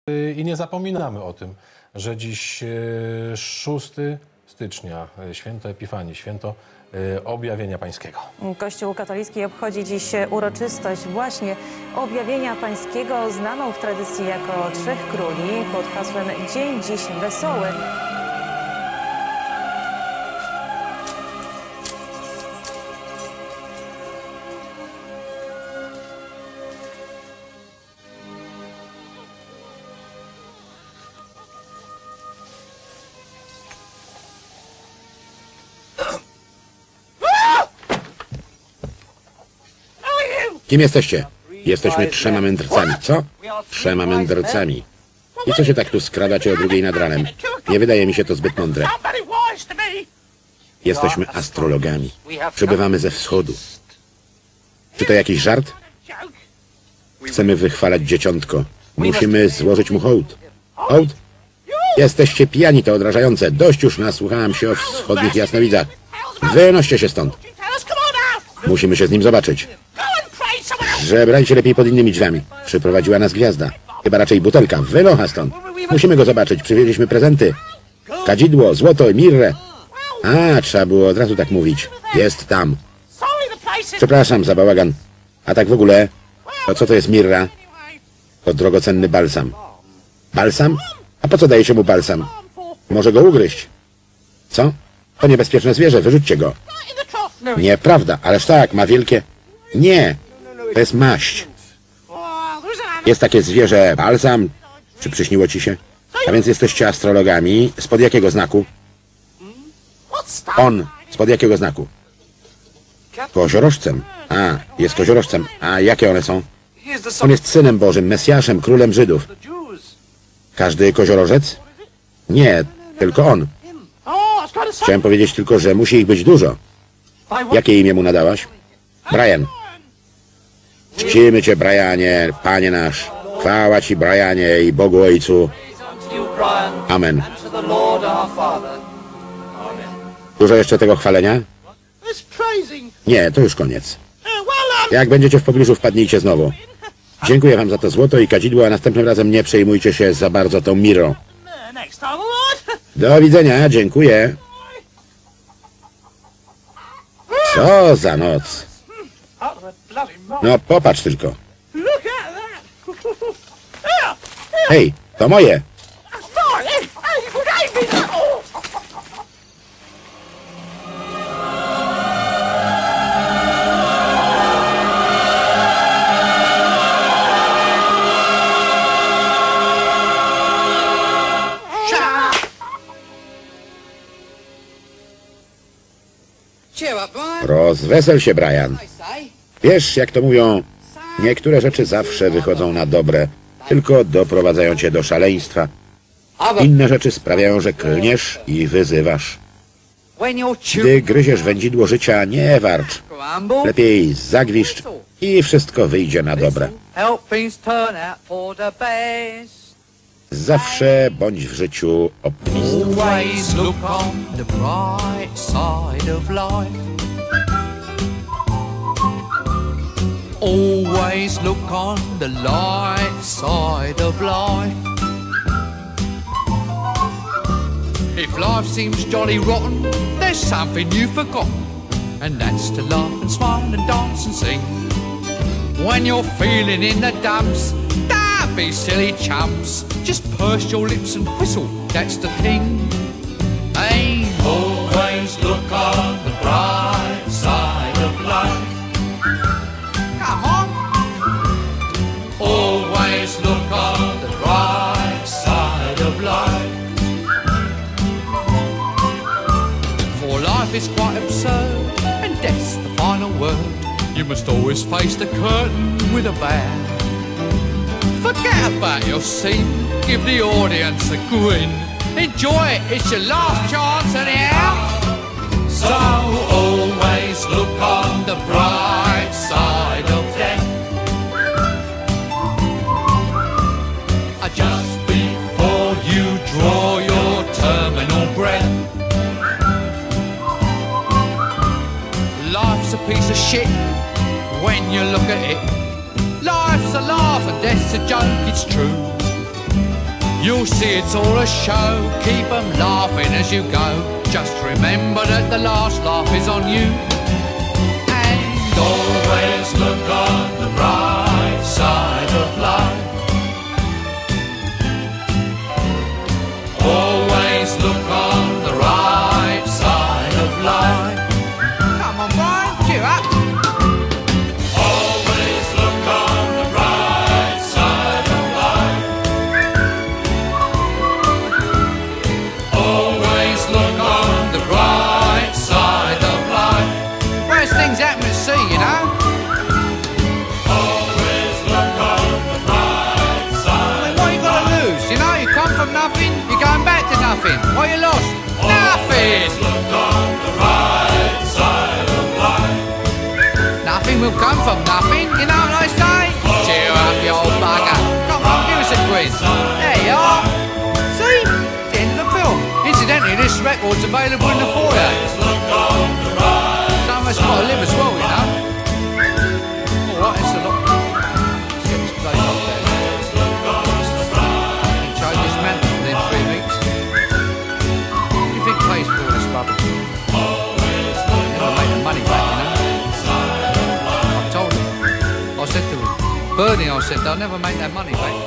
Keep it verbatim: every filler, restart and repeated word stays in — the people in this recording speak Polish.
I nie zapominamy o tym, że dziś szóstego stycznia, święto Epifanii, święto Objawienia Pańskiego. Kościół katolicki obchodzi dziś uroczystość właśnie Objawienia Pańskiego, znaną w tradycji jako Trzech Króli, pod hasłem Dzień dziś wesoły. Kim jesteście? Jesteśmy trzema mędrcami. Co? Trzema mędrcami. I co się tak tu skradacie o drugiej nad ranem? Nie wydaje mi się to zbyt mądre. Jesteśmy astrologami. Przybywamy ze wschodu. Czy to jakiś żart? Chcemy wychwalać dzieciątko. Musimy złożyć mu hołd. Hołd? Jesteście pijani, to odrażające. Dość już nasłuchałem się o wschodnich jasnowidzach. Wynoście się stąd. Musimy się z nim zobaczyć. Żebrajcie lepiej pod innymi drzwiami. Przyprowadziła nas gwiazda. Chyba raczej butelka. Wynocha stąd. Musimy go zobaczyć. Przywieźliśmy prezenty. Kadzidło, złoto, mirrę. A, trzeba było od razu tak mówić. Jest tam. Przepraszam za bałagan. A tak w ogóle, to co to jest mirra? To drogocenny balsam. Balsam? A po co daje się mu balsam? Może go ugryźć. Co? To niebezpieczne zwierzę. Wyrzućcie go. Nieprawda, ależ tak, ma wielkie... Nie. To jest maść. Jest takie zwierzę balsam. Czy przyśniło ci się? A więc jesteście astrologami. Spod jakiego znaku? On. Spod jakiego znaku? Koziorożcem. A, jest koziorożcem. A jakie one są? On jest Synem Bożym, Mesjaszem, Królem Żydów. Każdy koziorożec? Nie, tylko on. Chciałem powiedzieć tylko, że musi ich być dużo. Jakie imię mu nadałaś? Brian. Czcimy Cię, Brianie, Panie nasz. Chwała Ci, Brianie, i Bogu Ojcu. Amen. Dużo jeszcze tego chwalenia? Nie, to już koniec. Jak będziecie w pobliżu, wpadnijcie znowu. Dziękuję Wam za to złoto i kadzidło, a następnym razem nie przejmujcie się za bardzo tą mirą. Do widzenia, dziękuję. Co za noc. No, popatrz tylko. Hej, to moje. Rozwesel się, Brian. Wiesz, jak to mówią, niektóre rzeczy zawsze wychodzą na dobre, tylko doprowadzają cię do szaleństwa. Inne rzeczy sprawiają, że klniesz i wyzywasz. Gdy gryziesz wędzidło życia, nie warcz. Lepiej zagwiszcz i wszystko wyjdzie na dobre. Zawsze bądź w życiu optymistą. Always look on the light side of life. If life seems jolly rotten, there's something you've forgotten, and that's to laugh and smile and dance and sing. When you're feeling in the dumps, don't be silly chumps. Just purse your lips and whistle, that's the thing. Hey, always look on the bright side of life. Come on. Always look on the bright side of life. For life is quite absurd, and death's the final word. You must always face the curtain with a bow. Forget about your scene, give the audience a grin. Enjoy it, it's your last chance anyhow. So always look on the bright side of death. Just before you draw your terminal breath. Life's a piece of shit when you look at it. Life's a laugh and death's a joke, it's true. You'll see it's all a show. Keep 'em laughing as you go. Just remember that the last laugh is on you. And always look on the bright side of life. Always look on the right side of life. Come on, Brian, cheer up. Always look on the right side of life. Always look on the right side of life. Worst things happen at sea, you know. Always look on the right side. I mean, what you got to lose? You know, you come from nothing, you're going back to nothing. What you lost? Nothing. Look on the right side of life. Nothing will come from nothing. You know what I say? Cheer up, you old bugger. Come on, give us a quiz. There you are. See? The end of the film. Incidentally, this record's available in the foyer. Some of us got to live as well, you know. All right, it's a lot. Let's get this place up there. Show this man within three weeks. What do you think pays for all this rubbish? Never make the money back, you know. I told him. I said to him, Bernie, I said, they'll never make that money back.